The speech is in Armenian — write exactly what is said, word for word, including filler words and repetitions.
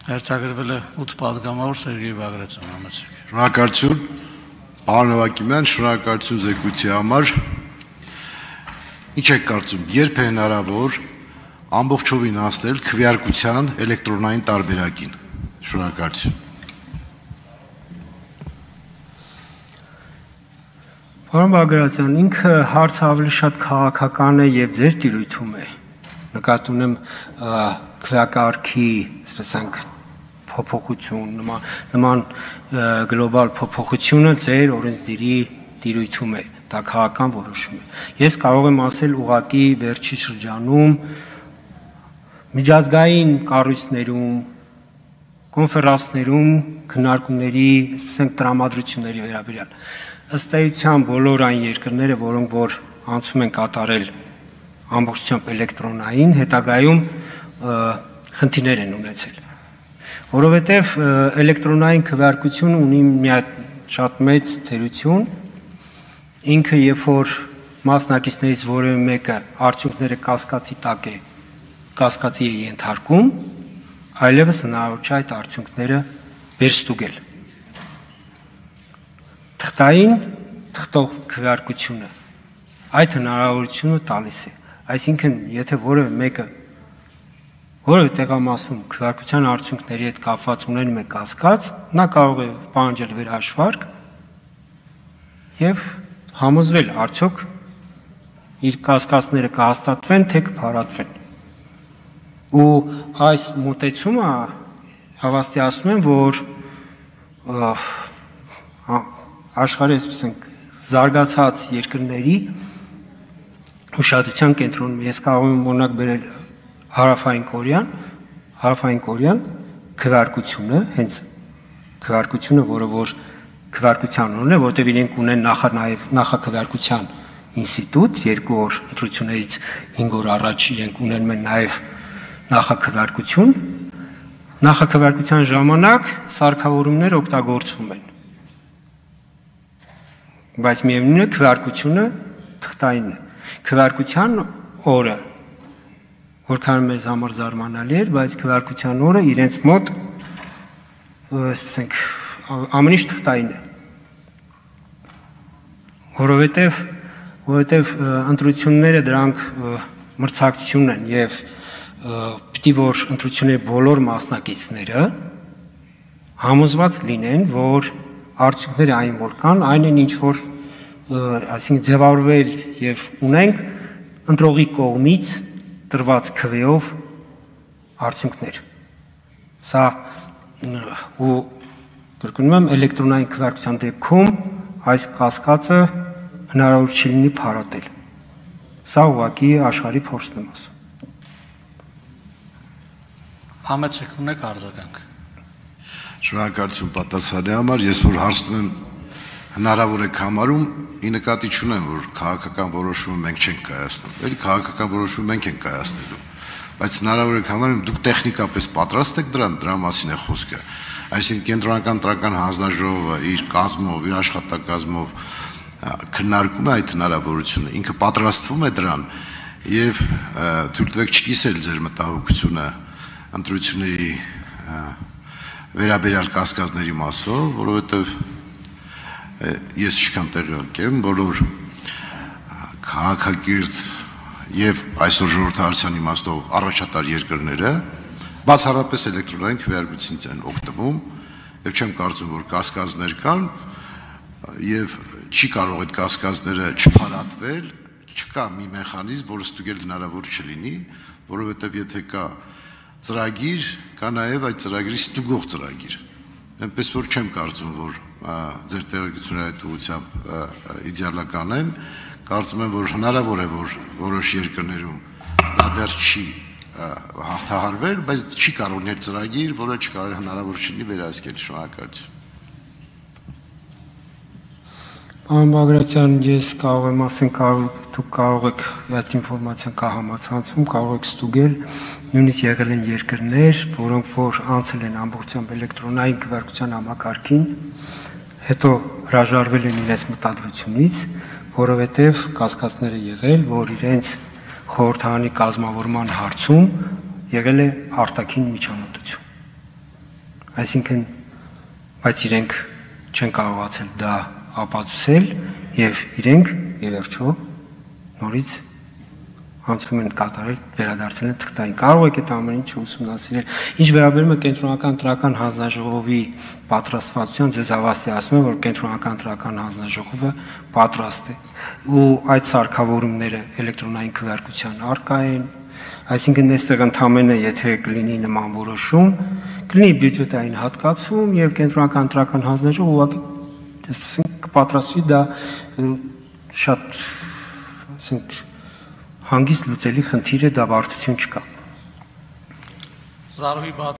Հերթագրվել է ութ պատգամավոր Սերգեյ Բագրատյան, համեցեք։ Շնորհակալություն, պարոն Հովակիմյան, շնորհակալություն զեկույցի համար։ Ինչ եք կարծում, երբ է հնարավոր ամբողջովին հասնել քվեարկության էլեկտրոնային տարբերակին։ Շնորհակալություն։ Պարոն Բագրատյան, ինքը հարցը ավելի շատ քաղաքական է եւ ձեր տիրույթում է։ Նկատի ունեմ քվեակարգի, ասես ենք, փոփոխություն, նման նման գլոբալ փոփոխությունը ձեր օրենսդիրի տիրույթում է, դա քաղաքական որոշում է։ Ես կարող եմ ասել ուղղակի վերջի շրջանում միջազգային կառույցներում, կոնֆերանսներում քննարկումների, ասես ենք, տրամադրությունների վերաբերյալ ըստ էության բոլոր այն երկրները, որոնք որ անցում են կատարել ամբողջությամբ էլեկտրոնային, հետագայում խնդիրներ են ունեցել, որովհետև էլեկտրոնային քվեարկությունը ունի մի շատ մեծ թերություն, ինքը երբ որ մասնակիցներից որևէ մեկը արդյունքները կասկածի տակ է, կասկածի է ենթարկում, այլևս հնարավոր չէ այդ արդյունքները վերստուգել։ Թղթային թղթով քվեարկությունը այդ հնարավորությունը տալիս է, այսինքն եթե որևէ մեկը որևէ տեղամասում քվեարկության արդյունքների հետ կապված ունենում է կասկած, նա կարող է պահանջել վերհաշվարկ եւ համոզվել արդյոք իր կասկածները կհաստատվեն, թե կփարատվեն։ Ու այս մոտեցումը հավաստիացնում եմ, որ աշխարհի, այսպես ենք, զարգացած երկրների ուշադրության կենտրոնում ես կարող եմ օրինակ բերել Հարավային Կորեան, Հարավային Կորեան քվեարկությունը, հենց քվեարկությունը, որը որ քվեարկության ունեն, որտեղ իրենք ունեն նախ նաև նախաքվեարկության ինստիտուտ, երկու օր ընտրություններից հինգ օր առաջ իրենք ունենում են նաև նախաքվեարկություն, նախաքվեարկության ժամանակ սարքավորումներ օգտագործվում են։ Բայց միևնույն է քվեարկությունը թղթային է։ Քվեարկության օրը որքան մեզ համար զարմանալի էր, բայց քվեարկության օրը իրենց մոտ, այսպես ենք, ամեն ինչ թղթային է։ Որովհետև որովհետև ընտրությունները դրանք մրցակցություն են եւ պիտի որ ընտրությունների բոլոր մասնակիցները համոզված լինեն, որ արդյունքները այն որ կան, այն են ինչ որ, այսինքն ձևավորվել եւ ունենք ընտրողի կողմից տրված քվեով արդյունքներ։ Սա ու կրկնում եմ էլեկտրոնային քվեարկության դեպքում այս կասկածը հնարավոր չի լինի փարատել։ Սա ուղղակի աշխարհի փորձն եմ ասում։ Համեցեք, ունեք արձագանք։ Շնորհակալություն պատասխանի համար, ես որ հարցնում եմ հնարավոր է համարում, ի նկատի չունեմ, որ քաղաքական որոշումը մենք չենք կայացնում, էլի քաղաքական որոշումը մենք ենք կայացնելու, բայց հնարավոր է համարում, դուք տեխնիկապես պատրաստ եք դրան, դրա մասին է խոսքը, այսինքն կենտրոնական տրական հանձնաժողովը իր կազմով, իր աշխատակազմով քննարկում է այդ հնարավորությունը, ինքը պատրաստվում է դրան եւ թույլ տվեք չկիսել ձեր մտահոգությունը ընտրությունների վերաբերյալ կասկածների մասով, որովհետեւ ես չքան տեղյակ եմ, բոլոր քաղաքակիրթ եւ այսօր ժողովրդարության իմաստով առաջատար երկրները բացառապես էլեկտրոնային քվեարկությունից են օգտվում եւ չեմ կարծում, որ կասկածներ կան եւ չի կարող այդ կասկածները չփարատվել, չկա մի մեխանիզմ, որը ստուգել հնարավոր չլինի, որովհետեւ եթե կա ծրագիր, կա նաեւ այդ ծրագրի ստուգող ծրագիր։ Այնպես որ չեմ կարծում, որ ձեր տեղեկությունները այդ ուղղությամբ իդեալական են, կարծում եմ, որ հնարավոր է, որ որոշ երկրներում դա դեռ չի հաղթահարվել, բայց չի կարող լինել ծրագիր, որը չկարող հնարավոր չի վերահսկել։ Շնորհակալություն։ Պարոն Բագրատյան, ես կարող եմ ասել, դուք կարող եք այդ ինֆորմացիան կա համացանցում, կարող եք ստուգել, նույնիսկ եղել են երկրներ, որոնք որ անցել են ամբողջությամբ էլեկտրոնային քվեարկության համակարգին, հետո հրաժարվել են իրենց մտադրությունից, որովհետև կասկածներ է եղել, որ իրենց խորհրդարանի կազմավորման հարցում եղել է արտաքին միջամտություն։ Այսինքն, բայց իրենք չեն կարողացել դա ապացուցել եւ իրենք եւ վերջո նորից անցում են կատարել վերադարձել են թղթային։ Կարող եք այդ ամեն ինչը ուսումնասիրել։ Ինչ վերաբերում է կենտրոնական տրական հանձնաժողովի պատրաստվածության, ձեզ հավաստիացնում եմ, որ կենտրոնական տրական հանձնաժողովը պատրաստ է ու այդ սարքավորումները էլեկտրոնային քվեարկության առկա են, այսինքն այստեղ ընդհանրապես եթե կլինի նման որոշում, կլինի բյուջետային հատկացում եւ կենտրոնական տրական հանձնաժողովը ուղղակի այսպես կպատրաստվի դա շատ ասենք հանգիստ լուծելի խնդիր է, դա բարդություն չկա։ Զարուհի